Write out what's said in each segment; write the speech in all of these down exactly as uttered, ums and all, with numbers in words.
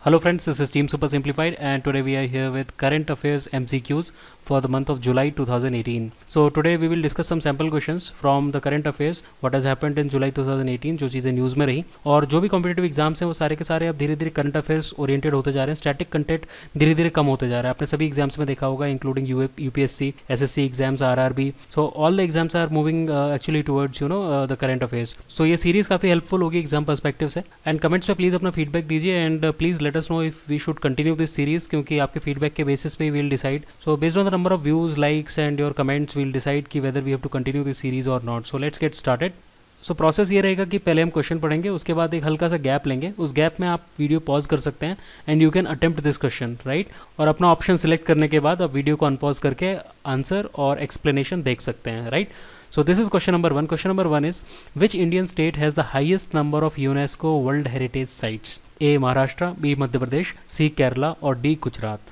Hello friends, this is Team SuperSimplified and today we are here with current affairs M C Qs for the month of July two thousand eighteen. So today we will discuss some sample questions from the current affairs, what has happened in July two thousand eighteen, जो चीज़ें news में रही और जो भी competitive exams हैं वो सारे के सारे अब धीरे धीरे करंट अफेयर्स ओरिएंटेड होते जा रहे हैं. स्टैटिक कंटेंट धीरे धीरे कम होते जा रहा है. आपने सभी एग्जाम्स में देखा होगा, including you UPSC, SSC exams, RRB. So all the exams are moving actually towards you know the current affairs. So ये सीरीज काफ़ी हेल्पफुल होगी एग्जाम पर्सपेक्टिव से. एंड कमेंट्स में प्लीज़ अपना फीडबैक दीजिए and please let us know if we should continue this series, क्योंकि आपके feedback के बेसिस पे will decide. So based on the number of views, likes and your comments will decide कि whether we have to continue this series और not. So let's get started. So process ये रहेगा कि पहले हम question पढ़ेंगे, उसके बाद एक हल्का सा गैप लेंगे. उस गैप में आप वीडियो पॉज कर सकते हैं and you can attempt this question, right. और अपना ऑप्शन सिलेक्ट करने के बाद आप वीडियो को अनपॉज करके आंसर और एक्सप्लेनेशन देख सकते हैं, right. So this is question number one. Question number one is, which Indian state has the highest number of UNESCO World Heritage Sites? A. Maharashtra, B. Madhya Pradesh, C. Kerala और D. Gujarat.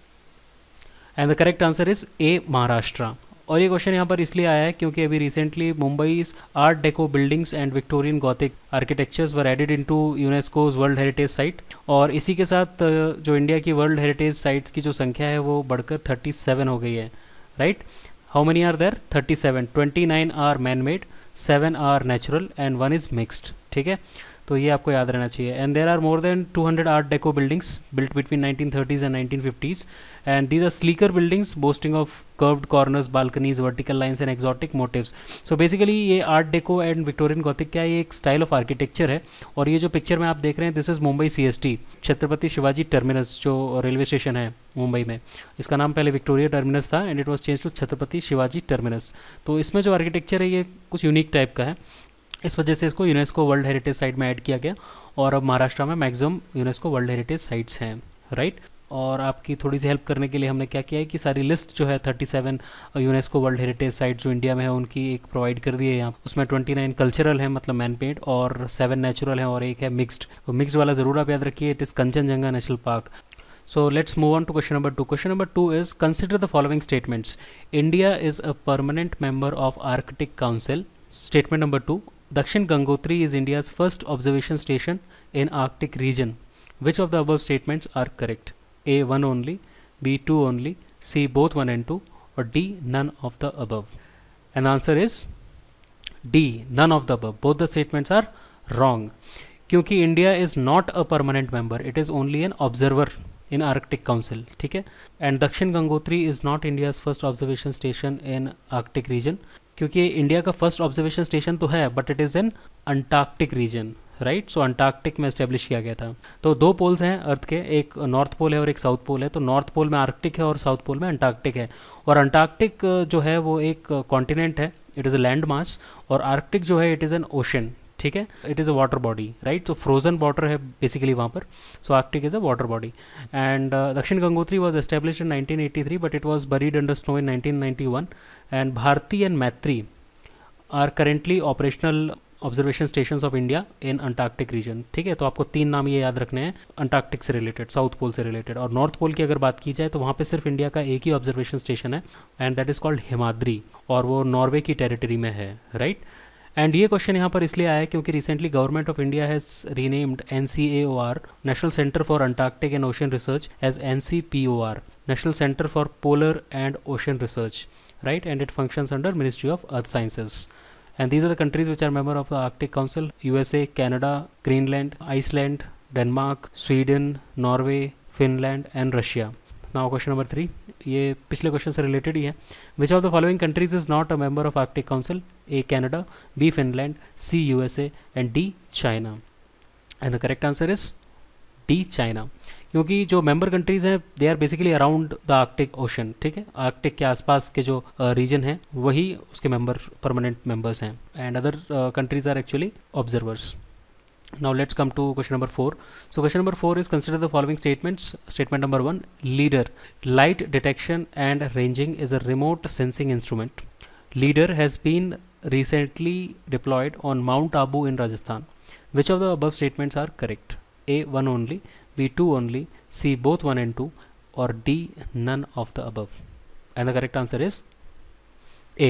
And the correct answer is A. Maharashtra. और ये question यहाँ पर इसलिए आया है क्योंकि अभी recently Mumbai art deco buildings and Victorian gothic architectures were added into UNESCO's world heritage site. और इसी के साथ जो इंडिया की वर्ल्ड हेरिटेज साइट्स की जो संख्या है वो बढ़कर थर्टी सेवन हो गई है, right. How many are there? thirty-seven. twenty-nine are man-made, seven are natural and one is mixed. ठीक है, तो ये आपको याद रहना चाहिए. And there are more than two hundred art deco buildings built between nineteen thirties and nineteen fifties. And these are sleeker buildings boasting of curved corners, balconies, vertical lines and exotic motifs. So basically ये art deco and Victorian Gothic क्या ये एक style of architecture है. और ये जो picture में आप देख रहे हैं, this is Mumbai C S T, Chhatrapati Shivaji terminus, जो रेलवे स्टेशन है मुंबई में. इसका नाम पहले विक्टोरिया टर्मिनस था and it was change to Chhatrapati Shivaji terminus. तो इसमें जो आर्किटेक्चर है ये कुछ यूनिक टाइप का है, इस वजह से इसको यूनेस्को वर्ल्ड हेरिटेज साइट में ऐड किया गया. और अब महाराष्ट्र में maximum UNESCO world heritage sites हैं, राइट. और आपकी थोड़ी सी हेल्प करने के लिए हमने क्या किया है कि सारी लिस्ट जो है thirty seven UNESCO world heritage site जो इंडिया में है उनकी एक प्रोवाइड कर दी है यहाँ. उसमें ट्वेंटी नाइन कल्चरल है, मतलब मैन मेड, और सेवन नेचुरल है और एक है मिक्स्ड. तो मिक्स्ड वाला ज़रूर आप याद रखिए. It is Kanchenjunga national park. So let's move on to question number two. Question number two is, consider the following statements. India is a permanent member of Arctic Council. Statement number two. Dakshin Gangotri is India's first observation station in Arctic region. Which of the above statements are correct? A. one only, B. two only, C. both one and two, or D. none of the above. And the answer is D. none of the above. Both the statements are wrong. क्योंकि India is not a permanent member. It is only an observer in Arctic Council. ठीक है. And Dakshin Gangotri is not India's first observation station in Arctic region. क्योंकि India का first observation station तो है but it is in Antarctic region, right. So Antarctic में establish किया गया था. तो दो पोल्स हैं अर्थ के, एक नॉर्थ पोल है और एक साउथ पोल है. तो नॉर्थ पोल में आर्कटिक है और साउथ पोल में अंटार्कटिक है. और अंटार्कटिक जो है वो एक कॉन्टिनेंट है, it is a land mass. और आर्कटिक जो है इट इज़ एन ओशन, ठीक है. It is a water body, right. तो फ्रोजन वाटर है बेसिकली वहाँ पर. So Arctic is a water body. And Dakshin Gangotri was establish in nineteen eighty three but it was buried under snow in nineteen ninety one. And Bharati and Maitri are currently operational observation stations of India in Antarctic region. ठीक है, तो आपको तीन नाम ये याद रखने हैं अंटार्कटिक से रिलेटेड, साउथ पोल से रिलेटेड. और नॉर्थ पोल की अगर बात की जाए तो वहाँ पे सिर्फ इंडिया का एक ही ऑब्जर्वेशन स्टेशन है and that is called Himadri, और वो नॉर्वे की टेरिटरी में है, राइट. एंड ये क्वेश्चन यहाँ पर इसलिए आया है क्योंकि recently government of India has renamed N C A O R, national centre for Antarctic and ocean research, as N C P O R, national centre for polar and ocean research, right. And it functions under Ministry of Earth Sciences. And these are the countries which are member of the Arctic Council: U S A, Canada, Greenland, Iceland, Denmark, Sweden, Norway, Finland and Russia. Now question number three. ये पिछले question से related ही है. Which of the following countries is not a member of Arctic Council? A. Canada, B. Finland, C. U S A and D. China. And the correct answer is D. China. क्योंकि जो member countries हैं they are basically around the Arctic ocean, ठीक है. Arctic के आसपास के जो reason uh, है वही उसके मेंबर परमानेंट मेंबर्स हैं. And other countries are actually observers. Now let's come to question number four. So question number four is, consider the following statements. Statement number one, LEADER, light detection and ranging, is a remote sensing instrument. LEADER has been recently deployed on Mount Abu in Rajasthan. Which of the above statements are correct? A. one only, B. two only, C. both one and two, or D. none of the above. And the correct answer is A.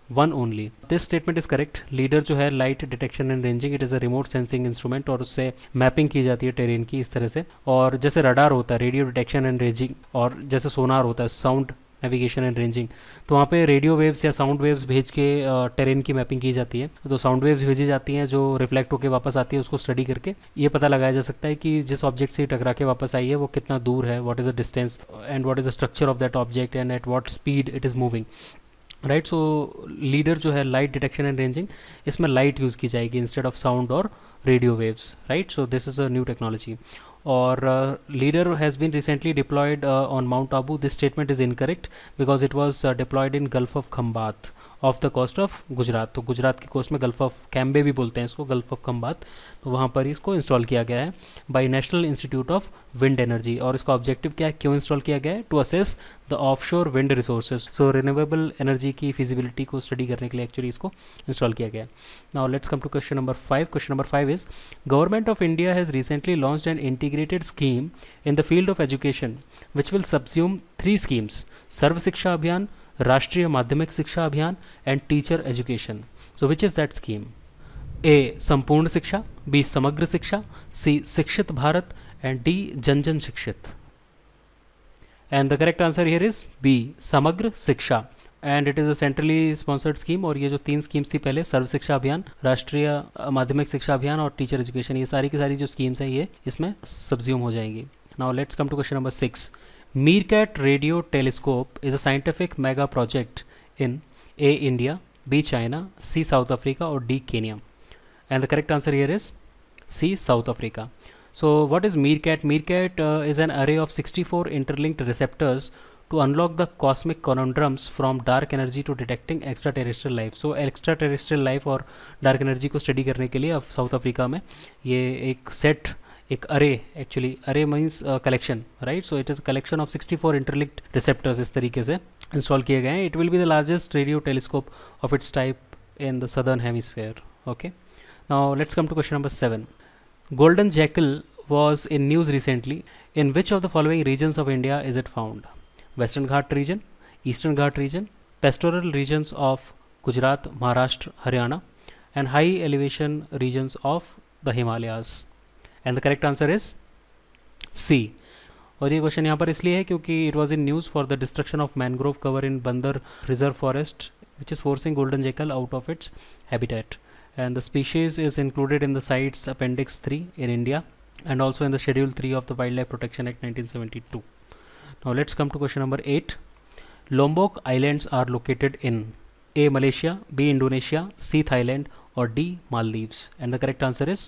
One only. This statement is correct. LIDAR जो है light detection and ranging, it is a remote sensing instrument और उससे mapping की जाती है terrain की इस तरह से। और जैसे रडार होता है रेडियो डिटेक्शन एंड रेंजिंग, और जैसे सोनार होता है साउंड नेविगेशन एंड रेंजिंग, तो वहाँ पे रेडियो वेव्स या साउंड वेव्स भेज के टेरेन की मैपिंग की जाती है। तो साउंड वेव्स भेजी जाती हैं जो रिफ्लेक्ट होकर वापस आती है, उसको स्टडी करके ये पता लगाया जा सकता है कि जिस ऑब्जेक्ट से टकरा के वापस आई है वो कितना दूर है, what is the distance and what is the structure of that object and at what speed it is moving, right. So LIDAR जो है लाइट डिटेक्शन एंड रेंजिंग, इसमें लाइट यूज़ की जाएगी इंस्टेड ऑफ साउंड और radio waves, right. So this is a new technology. और LIDAR has been recently deployed on Mount Abu. This statement is incorrect because it was deployed in gulf of Khambhat off the coast of Gujarat. तो गुजरात की coast में gulf of Cambay भी बोलते हैं इसको, gulf of Khambhat, तो वहाँ पर इसको इंस्टॉल किया गया है by national institute of wind energy. और इसका ऑब्जेक्टिव क्या है, क्यों इंस्टॉल किया गया है? To assess the offshore wind resources. So renewable energy की फिजिबिलिटी को स्टडी करने के लिए एक्चुअली इसको इंस्टॉल किया गया है। Now let's come to question number five. Question number five is government of India has recently launched an integrated scheme in the field of education which will subsume three schemes: Sarva Shiksha Abhiyan, Rashtriya Madhyamik Shiksha Abhiyan and teacher education. So which is that scheme? A Sampoorna Shiksha, B Samagra शिक्षा, सी शिक्षित Bharat and D Jan Jan Shikshit. And the correct answer here is B Samagra Shiksha, and it is a centrally sponsored scheme. और ये जो तीन schemes थी पहले, सर्व शिक्षा अभियान, राष्ट्रीय माध्यमिक शिक्षा अभियान और टीचर एजुकेशन, ये सारी की सारी जो स्कीम्स हैं ये इसमें सब्ज्यूम हो जाएंगी। Now let's come to question number six. Meerkat Radio Telescope is a scientific mega project in A. India, B. China, C. South Africa or D. Kenya. And the correct answer here is C. South Africa. So what is Meerkat? Meerkat uh, is an array of sixty-four interlinked receptors to unlock the cosmic conundrums from dark energy to detecting extraterrestrial life. So extraterrestrial life और dark energy को study करने के लिए अब south Africa में ये एक set, एक array, actually array means collection, right. So it is collection of sixty four interlinked receptors इस तरीके से इंस्टॉल किए गए हैं। It will be the largest radio telescope of its type in the southern hemisphere. Okay, now let's come to question number seven. Golden jackal was in news recently. In which of the following regions of India is it found? Western Ghat region, Eastern Ghat region, pastoral regions of Gujarat, Maharashtra, Haryana, and high elevation regions of the Himalayas. And the correct answer is C. और ये question यहाँ पर इसलिए है क्योंकि it was in news for the destruction of mangrove cover in Bandar Reserve Forest, which is forcing golden jackal out of its habitat. And the species is included in the CITES Appendix three in India and also in the Schedule three of the Wildlife Protection Act nineteen seventy-two. Now let's come to question number eight. Lombok Islands are located in A. Malaysia, B. Indonesia, C. Thailand or D. Maldives. And the correct answer is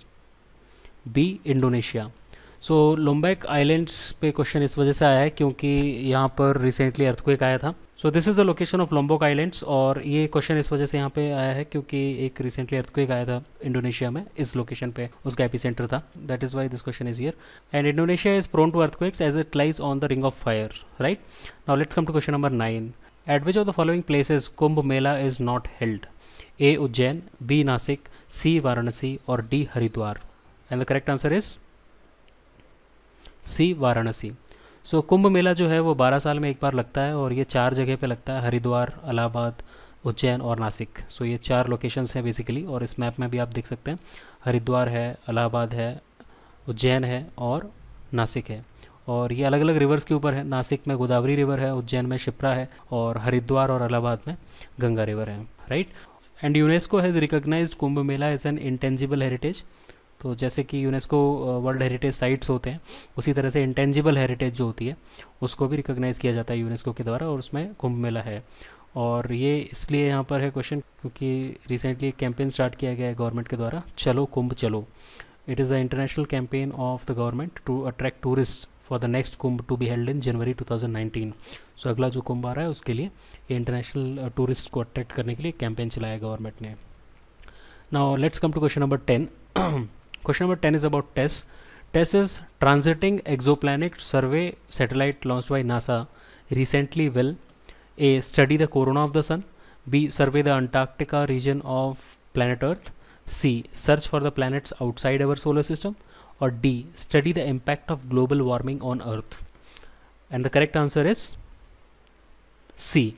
B. Indonesia. So Lombok islands पे question इस वजह से आया है क्योंकि यहाँ पर recently earthquake आया था. So this is the location of Lombok islands और ये क्वेश्चन इस वजह से यहाँ पे आया है क्योंकि एक रिसेंटली अर्थक्वेक आया था इंडोनेशिया में, इस लोकेशन पे उसका एपिसेंटर था. That is why this question is here. And Indonesia is prone to earthquakes as it lies on the ring of fire. Right now let's come to question number nine. At which of the following places Kumbh Mela is not held? A Ujjain, B Nashik, C Varanasi और D Haridwar. And the correct answer is C Varanasi. So Kumbh Mela जो है वो बारह साल में एक बार लगता है और ये चार जगह पे लगता है, हरिद्वार, इलाहाबाद, उज्जैन और नासिक. सो ये चार लोकेशंस हैं बेसिकली और इस मैप में भी आप देख सकते हैं हरिद्वार है, इलाहाबाद है, उज्जैन है और नासिक है. और ये अलग अलग रिवर्स के ऊपर है. नासिक में गोदावरी रिवर है, उज्जैन में शिप्रा है और हरिद्वार और इलाहाबाद में गंगा रिवर है. Right. And UNESCO has recognised Kumbh Mela as an intangible heritage. तो जैसे कि यूनेस्को वर्ल्ड हेरिटेज साइट्स होते हैं उसी तरह से इंटेंजिबल हेरिटेज जो होती है उसको भी रिकॉग्नाइज़ किया जाता है यूनेस्को के द्वारा और उसमें कुंभ मेला है. और ये इसलिए यहाँ पर है क्वेश्चन क्योंकि रिसेंटली एक कैंपेन स्टार्ट किया गया है गवर्नमेंट के द्वारा, Chalo Kumbh Chalo. It is the international campaign of the government to attract tourist for the next Kumbh to be held in January two thousand nineteen. So अगला जो कुंभ आ रहा है उसके लिए ये इंटरनेशनल टूरिस्ट को अट्रैक्ट करने के लिए कैंपेन चलाया गवर्नमेंट ने. Now let's come to question number ten. Question number ten is about TESS. TESS is Transiting Exoplanet Survey Satellite launched by NASA recently will A. Study the corona of the Sun, B. Survey the Antarctica region of planet Earth, C. Search for the planets outside our solar system or D. Study the impact of global warming on Earth. And the correct answer is C.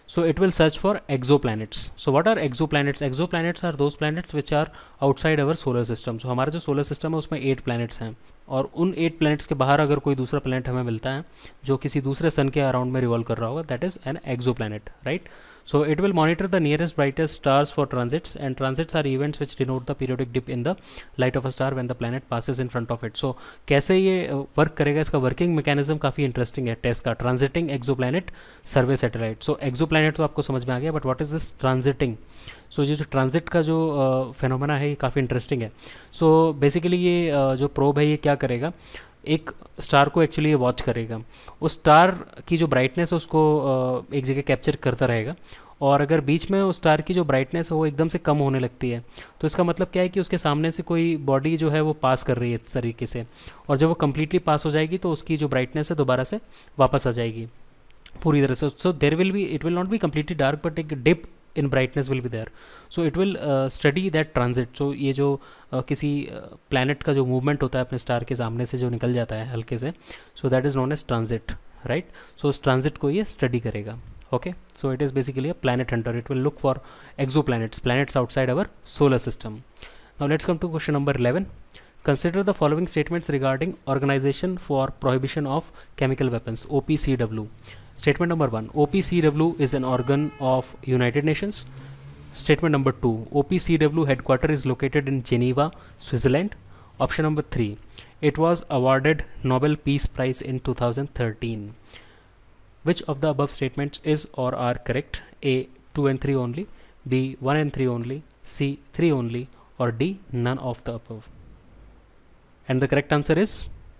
So it will search for exoplanets. So what are exoplanets? Exoplanets are those planets which are outside our solar system. So हमारा जो solar system है उसमें eight planets हैं, और उन eight planets के बाहर अगर कोई दूसरा planet हमें मिलता है जो किसी दूसरे sun के around में revolve कर रहा होगा, that is an exoplanet, right? So it will monitor the nearest brightest stars for transits, and transits are events which denote the periodic dip in the light of a star when the planet passes in front of it. So कैसे ये work करेगा, इसका working mechanism काफ़ी interesting है TESS का. Transiting exoplanet survey satellite. So exoplanet तो आपको समझ में आ गया, but what is this transiting? So ये जो ट्रांजिट का जो फेनोमेना है ये काफ़ी इंटरेस्टिंग है. सो बेसिकली ये uh, जो प्रोब है ये क्या करेगा, एक स्टार को एक्चुअली ये वॉच करेगा. उस स्टार की जो ब्राइटनेस है उसको uh, एक जगह कैप्चर करता रहेगा, और अगर बीच में उस स्टार की जो ब्राइटनेस है वो एकदम से कम होने लगती है तो इसका मतलब क्या है कि उसके सामने से कोई बॉडी जो है वो पास कर रही है इस तरीके से, और जब वो कम्प्लीटली पास हो जाएगी तो उसकी जो ब्राइटनेस है दोबारा से वापस आ जाएगी पूरी तरह से. So there will be, it will not be completely dark, but एक dip in brightness will be there. So it will study that transit. So ये जो uh, किसी प्लैनेट uh, का जो मूवमेंट होता है अपने स्टार के सामने से जो निकल जाता है हल्के से, so that is known as transit, right? So उस ट्रांजिट को ये स्टडी करेगा. Okay, so it is basically a planet hunter. It will look for exoplanets, planets outside our solar system. Now let's come to question number eleven. Consider the following statements regarding Organization for Prohibition of Chemical Weapons, O P C W. Statement number one, O P C W is an organ of United Nations. Statement number two, O P C W headquarters is located in Geneva, Switzerland. Option number three, it was awarded Nobel Peace Prize in two thousand thirteen. Which of the above statements is or are correct? A, two and three only, B, one and three only, C, three only, or D, none of the above. And the correct answer is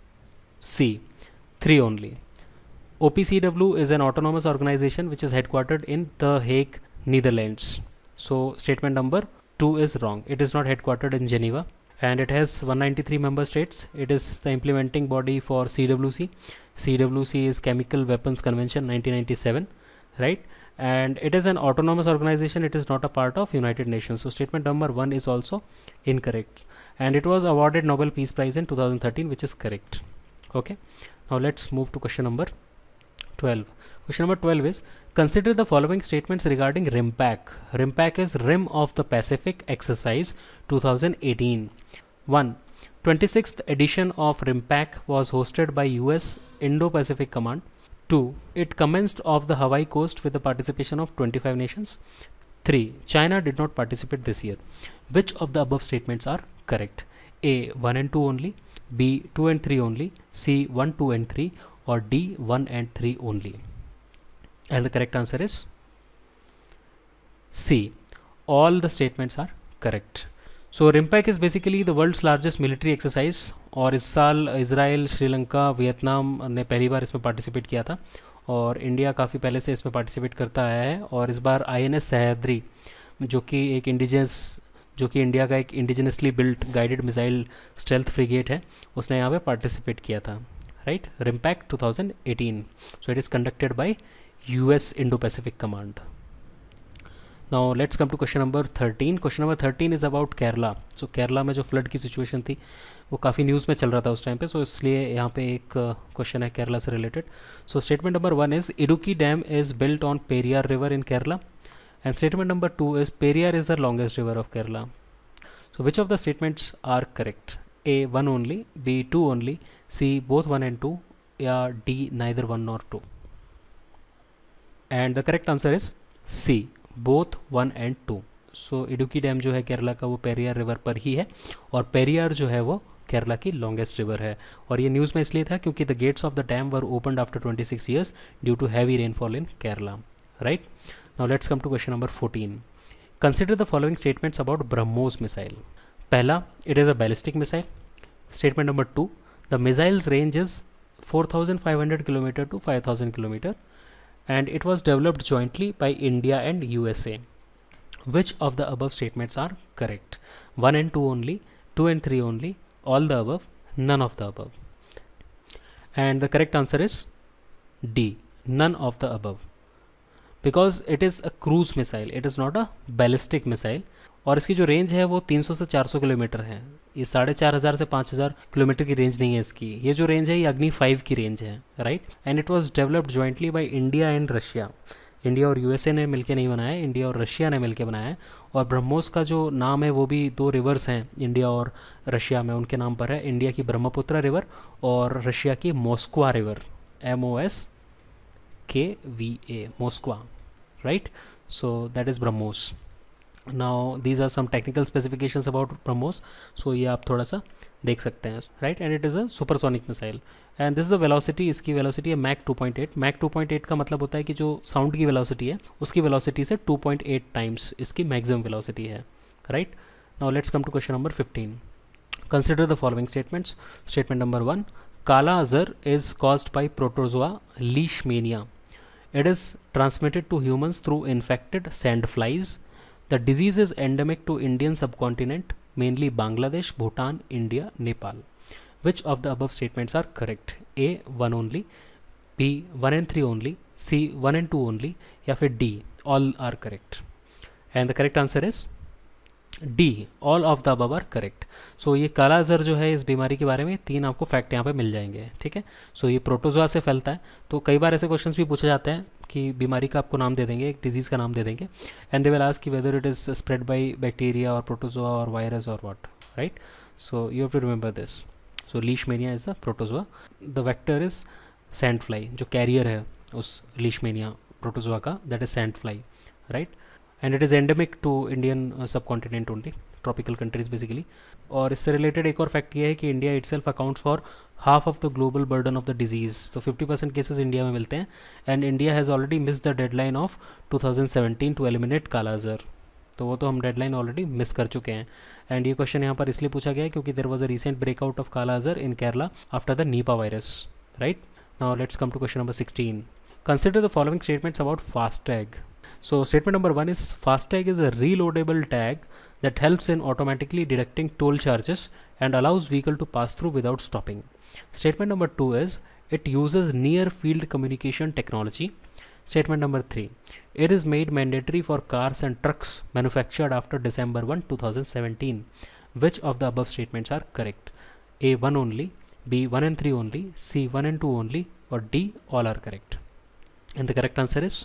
C, three only. O P C W is an autonomous organization which is headquartered in The Hague, Netherlands. So statement number two is wrong. It is not headquartered in Geneva, and it has one hundred ninety-three member states. It is the implementing body for C W C. C W C is Chemical Weapons Convention nineteen ninety-seven, right? And it is an autonomous organization. It is not a part of United Nations. So statement number one is also incorrect, and it was awarded Nobel Peace Prize in two thousand thirteen, which is correct. Okay, now let's move to question number twelve. Question number twelve is, consider the following statements regarding RIMPAC. RIMPAC is Rim of the Pacific Exercise twenty eighteen. one. twenty-sixth edition of RIMPAC was hosted by U S Indo-Pacific Command. two. It commenced off the Hawaii coast with the participation of twenty-five nations. three. China did not participate this year. Which of the above statements are correct? A, one and two only, B, two and three only, C, one, two and three, or D, one and three only. And the correct answer is C. All the statements are correct. So RIMPAC is basically the world's largest military exercise, और इस साल Israel, Sri Lanka, Vietnam ने पहली बार इसमें participate किया था, और India काफ़ी पहले से इसमें पार्टिसिपेट करता आया है. और इस बार आई एन एस सह्याद्री, जो कि एक इंडिजिनस जो कि इंडिया का एक indigenously built guided missile stealth frigate है, उसने यहाँ पे पार्टिसिपेट किया था, right? RIMPAC twenty eighteen. So it is conducted by U S Indo-Pacific Command. Now let's come to question number thirteen. Question number thirteen is about Kerala. So Kerala में जो flood की situation थी वो काफ़ी न्यूज़ में चल रहा था उस टाइम पे, सो so इसलिए यहाँ पे एक क्वेश्चन uh, है केरला से related. So statement number one is Idukki dam is built on Periyar river in Kerala, and statement number two is Periyar is the longest river of Kerala. So which of the statements are correct? A, one only, B, two only, C, both one and two, या D, neither one nor two. And the correct answer is C, both one and two. So Idukki dam जो है केरला का वो Periyar river पर ही है, और पेरियार जो है वो केरला की लॉन्गेस्ट रिवर है. और ये न्यूज़ में इसलिए था क्योंकि the gates of the dam were opened after twenty-six years due to heavy rainfall in Kerala, right? Now let's come to question number fourteen. Consider the following statements about BrahMos missile. पहला, it is a ballistic missile. Statement number two, the missile's range is four thousand five hundred kilometre to five thousand kilometre, and it was developed jointly by India and U S A. Which of the above statements are correct? one and two only, two and three only, all the above, none of the above. And the correct answer is D, none of the above. Because it is a cruise missile, it is not a ballistic missile. और इसकी जो range है वो तीन सौ से चार सौ किलोमीटर है. ये साढ़े चार हज़ार से पाँच हज़ार किलोमीटर की रेंज नहीं है इसकी. ये जो रेंज है ये अग्नि फाइव की रेंज है, right? And it was developed jointly by India and Russia. India और यूएसए ने मिलके नहीं बनाया है, इंडिया और रशिया ने मिलके बनाया है। और ब्रह्मोस का जो नाम है वो भी दो रिवर्स हैं इंडिया और रशिया में, उनके नाम पर है। इंडिया की ब्रह्मपुत्र रिवर और रशिया की Moskva river, M O S K V A, Moskva, right. So that is BrahMos. Now these are some technical specifications about BrahMos, so ये आप थोड़ा सा देख सकते हैं, right. And it is a supersonic missile and this is the velocity, इसकी velocity है Mach two point eight. Mach two point eight का मतलब होता है कि जो साउंड की वेलोसिटी है उसकी वेलोसिटी से टू पॉइंट एट टाइम्स इसकी मैक्सिमम वेलोसिटी है, right. Now let's come to question number fifteen. Consider the following statements. Statement number one, kala azar is caused by protozoa Leishmania. It is transmitted to humans through infected sand flies. The disease is endemic to Indian subcontinent, mainly Bangladesh, Bhutan, India, Nepal. Which of the above statements are correct? A, one only, B, one and three only, C, one and two only, या फिर D, all are correct. And the correct answer is D, all of the above are correct. So ये काला अजर जो है, इस बीमारी के बारे में तीन आपको फैक्ट यहाँ पे मिल जाएंगे, ठीक है. सो so, ये प्रोटोजोआ से फैलता है. तो कई बार ऐसे क्वेश्चंस भी पूछे जाते हैं कि बीमारी का आपको नाम दे देंगे, एक डिजीज़ का नाम दे देंगे, एंड दे विल आस्क कि whether it is spread by bacteria और प्रोटोजोआ और वायरस और what, right. So you have to remember this. So Leishmania is the protozoa, the vector is sand fly, जो carrier है उस Leishmania protozoa का, that is sand fly, right. And it is endemic to Indian subcontinent only, tropical countries basically. और इससे related एक और fact ये है कि India itself accounts for half of the global burden of the disease. तो fifty percent cases India में मिलते हैं. And India has already miss the deadline of two thousand seventeen to eliminate kala azar. तो वो तो हम डेडलाइन ऑलरेडी मिस कर चुके हैं. एंड ये क्वेश्चन यहाँ पर इसलिए पूछा गया है क्योंकि there was a recent breakout of kala azar in Kerala after the Nipah virus, right. Now let's come to question number sixteen. Consider the following statements about FASTag. So statement number one is FASTag is a reloadable tag that helps in automatically deducting toll charges and allows vehicle to pass through without stopping. Statement number two is it uses near field communication technology. Statement number three, it is made mandatory for cars and trucks manufactured after December first, twenty seventeen. Which of the above statements are correct? A, one only, B, one and three only, C, one and two only, or D, all are correct. And the correct answer is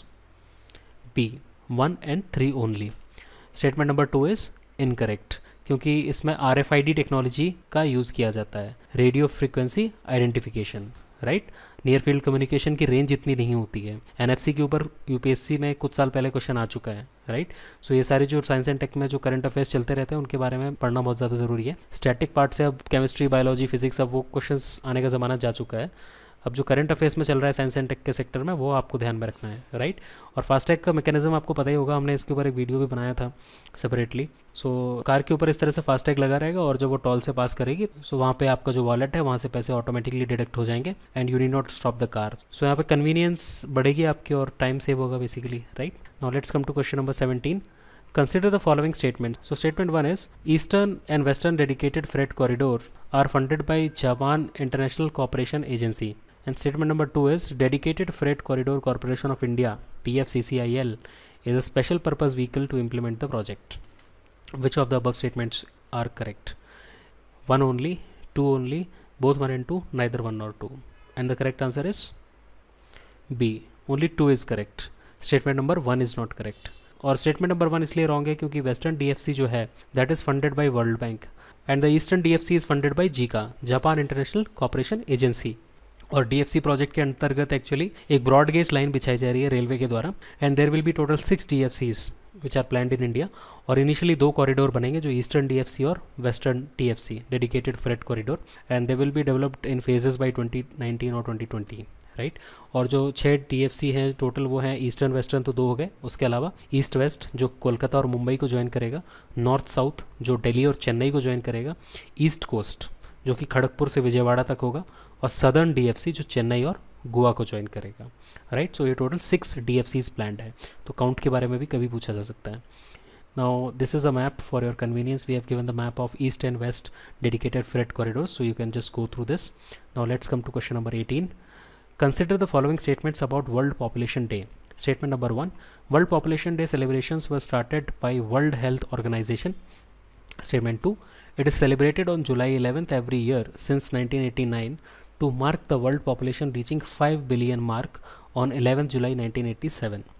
B, one and three only. Statement number two is incorrect क्योंकि इसमें R F I D technology का use किया जाता है, radio frequency identification, right. Near field communication की range इतनी नहीं होती है. एन एफ सी के ऊपर यू पी एस सी में कुछ साल पहले क्वेश्चन आ चुका है, राइट. सो ये सारे जो साइंस एंड टेक में जो करंट अफेयर्स चलते रहते हैं उनके बारे में पढ़ना बहुत ज़्यादा ज़रूरी है. स्टैटिक पार्ट से अब केमिस्ट्री, बायोलॉजी, फिजिक्स, अब वो क्वेश्चंस आने का ज़माना जा चुका है. अब जो करंट अफेयर्स में चल रहा है साइंस एंड टेक के सेक्टर में, वो आपको ध्यान में रखना है, राइट. और फास्टैग का मैकेनिज्म आपको पता ही होगा, हमने इसके ऊपर एक वीडियो भी बनाया था सेपरेटली. सो कार के ऊपर इस तरह से फास्टैग लगा रहेगा और जब वो टोल से पास करेगी सो वहाँ पे आपका जो वॉलेट है वहाँ से पैसे ऑटोमेटिकली डिडक्ट हो जाएंगे and you need not stop the car. So यहाँ पे कन्वीनियंस बढ़ेगी आपकी और टाइम सेव होगा basically, right. Now let's come to question number seventeen. Consider the following statements. So statement one is Eastern and Western Dedicated Freight Corridor are funded by Japan International Cooperation Agency. And statement number two is Dedicated Freight Corridor Corporation of India, D F C C I L, is a special purpose vehicle to implement the project. Which of the above statements are correct? One only, two only, both one and two, neither one nor two. And the correct answer is B. Only two is correct. Statement number one is not correct. और statement number one इसलिए wrong है क्योंकि western DFC जो है that is funded by World Bank and the eastern DFC is funded by JICA, Japan International Cooperation Agency. और DFC project के अंतर्गत actually एक ब्रॉड गेज लाइन बिछाई जा रही है रेलवे के द्वारा and there will be total six DFCs which are planned in India. और इनिशियली दो कॉरिडोर बनेंगे, जो ईस्टर्न डीएफसी और western TFC, dedicated freight corridor, and they will be developed in phases by twenty nineteen और twenty twenty, right. और जो छः TFC हैं टोटल वो हैं ईस्टर्न वेस्टर्न तो दो हो गए, उसके अलावा ईस्ट वेस्ट जो कोलकाता और मुंबई को ज्वाइन करेगा, नॉर्थ साउथ जो दिल्ली और चेन्नई को ज्वाइन करेगा, ईस्ट कोस्ट जो कि खड़गपुर से विजयवाड़ा तक होगा, और सदर्न डीएफसी जो चेन्नई और गोवा को ज्वाइन करेगा, राइट. सो ये टोटल सिक्स डीएफसीज प्लान्ड है. तो काउंट के बारे में भी कभी पूछा जा सकता है. Now this is a map for your convenience. We have given the map of east and west dedicated freight corridors, so you can just go through this. Now let's come to question number eighteen. Consider the following statements about World Population Day. Statement number one, World Population Day celebrations were started by World Health Organization. Statement two, it is celebrated on July eleventh every year since nineteen eighty-nine to mark the world population reaching five billion mark on eleventh July nineteen eighty-seven.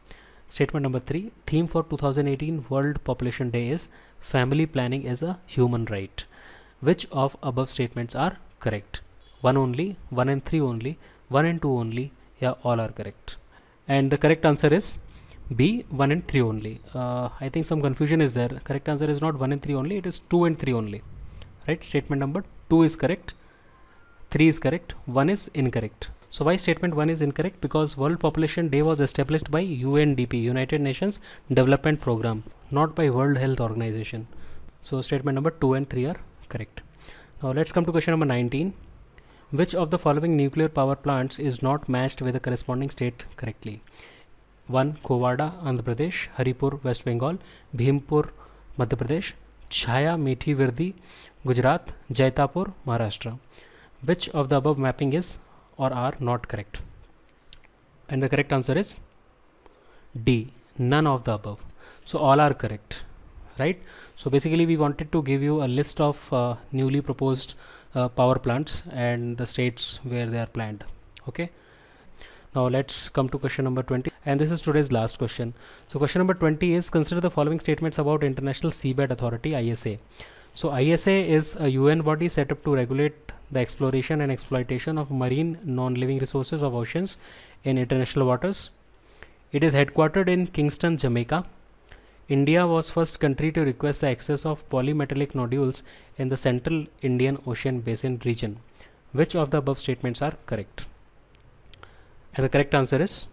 Statement number three, theme for two thousand eighteen World Population Day is family planning is a human right. Which of above statements are correct? One only, one and three only, one and two only, yeah, all are correct. And the correct answer is B, one and three only. Uh, I think some confusion is there. Correct answer is not one and three only, it is two and three only. Right? Statement number two is correct, three is correct, one is incorrect. So why statement one is incorrect? Because World Population Day was established by U N D P, United Nations Development Program, not by World Health Organization. So statement number two and three are correct. Now let's come to question number nineteen. Which of the following nuclear power plants is not matched with the corresponding state correctly? one. Kovada, Andhra Pradesh, Haripur, West Bengal, Bhimpur, Madhya Pradesh, Chhaya, Methi Virdi, Gujarat, Jaitapur, Maharashtra. Which of the above mapping is or are not correct? And the correct answer is D, none of the above. So all are correct, right? So basically we wanted to give you a list of uh, newly proposed uh, power plants and the states where they are planned. Okay, now let's come to question number twenty, and this is today's last question. So question number twenty is, consider the following statements about International Seabed Authority, I S A. So I S A is a U N body set up to regulate the exploration and exploitation of marine non-living resources of oceans in international waters. It is headquartered in Kingston, Jamaica. India was first country to request the access of polymetallic nodules in the Central Indian Ocean Basin region. Which of the above statements are correct? And the correct answer is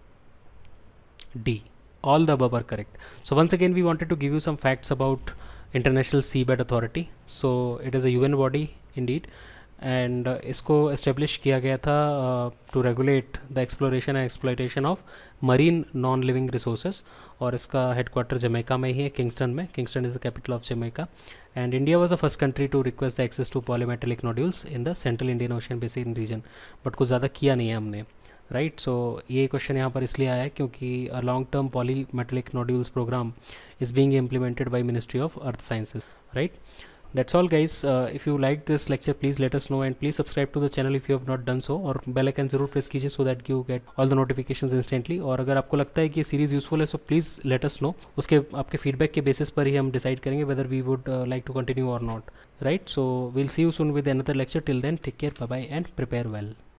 D, all the above are correct. So once again we wanted to give you some facts about International Seabed Authority. So it is a U N body indeed, and uh, इसको establish किया गया था uh, to regulate the exploration and exploitation of marine non-living resources, और इसका headquarter Jamaica में ही है, Kingston में. Kingston is the capital of Jamaica, and India was the first country to request the access to polymetallic nodules in the Central Indian Ocean Basin region. But कुछ ज़्यादा किया नहीं है हमने, राइट. सो ये क्वेश्चन यहाँ पर इसलिए आया है क्योंकि a long term polymetallic nodules programme is being implemented by Ministry of Earth Sciences, right. That's all guys. Uh, if you like this lecture, please let us know, and please subscribe to the channel if you have not done so, और bell icon जरूर press कीजिए so that you get all the notifications instantly. और अगर आपको लगता है कि ये सीरीज़ यूजफुल है so please let us know. उसके आपके फीडबैक के बेसिस पर ही हम डिसाइड करेंगे whether we would uh, like to continue or not, right? So we'll see you soon with another lecture. Till then, take care, bye bye, and prepare well.